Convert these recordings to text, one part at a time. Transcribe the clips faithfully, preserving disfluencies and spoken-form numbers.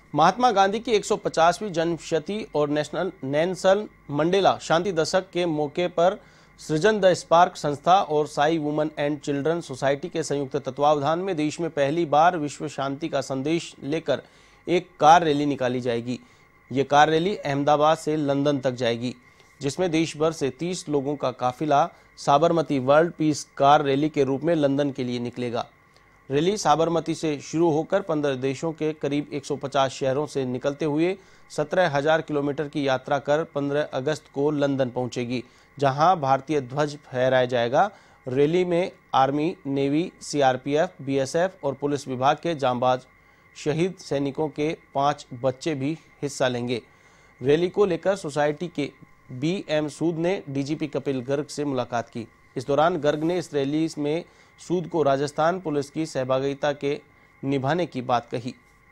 महात्मा गांधी की एक सौ पचासवीं जन्मशती और नेशनल नेल्सन मंडेला शांति दशक के मौके पर सृजन द स्पार्क संस्था और Sai women and children society के संयुक्त तत्वावधान में देश में पहली बार विश्व शांति का संदेश लेकर एक कार रैली निकाली जाएगी। ये कार रैली अहमदाबाद से लंदन तक जाएगी, जिसमें देश भर से तीस लोगों का काफिला Sabarmati world peace car rally के रूप में लंदन के लिए निकलेगा। रैली साबरमती से शुरू होकर पंद्रह देशों के करीब एक सौ पचास शहरों से निकलते हुए सत्रह हजार किलोमीटर की यात्रा कर पंद्रह अगस्त को लंदन पहुंचेगी, जहां भारतीय ध्वज फहराया जाएगा। रैली में आर्मी, नेवी, सीआरपीएफ, बीएसएफ और पुलिस विभाग के जांबाज शहीद सैनिकों के पांच बच्चे भी हिस्सा लेंगे। रैली को लेकर सोसाइटी के बी एम सूद ने डीजीपी कपिल गर्ग से मुलाकात की। इस दौरान गर्ग ने इस रैली में सूद को राजस्थान पुलिस की सहभागिता के निभाने की बात कही।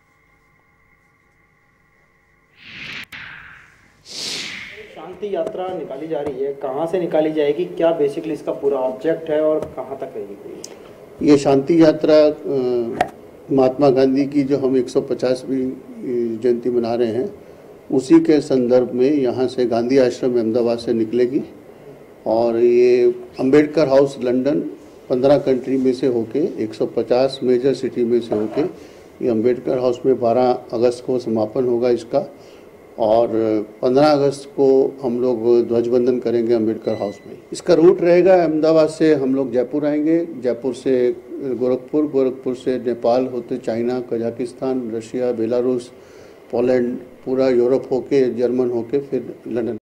शांति यात्रा निकाली जा रही है, कहां से निकाली जाएगी, क्या बेसिकली इसका पूरा ऑब्जेक्ट है और कहां तक रहेगी? ये शांति यात्रा महात्मा गांधी की जो हम एक सौ पचासवीं जयंती मना रहे हैं उसी के संदर्भ में यहाँ से गांधी आश्रम अहमदाबाद से निकलेगी और ये अंबेडकर हाउस लंदन पंद्रह कंट्री में से होके एक सौ पचास मेजर सिटी में से होके ये अंबेडकर हाउस में बारह अगस्त को समापन होगा इसका, और पंद्रह अगस्त को हम लोग ध्वजवंदन करेंगे अंबेडकर हाउस में। इसका रूट रहेगा अहमदाबाद से हम लोग जयपुर आएंगे, जयपुर से गोरखपुर, गोरखपुर से नेपाल होते China, Kazakhstan, Russia, Belarus, Poland, पूरा यूरोप होके, जर्मन होके फिर लंदन।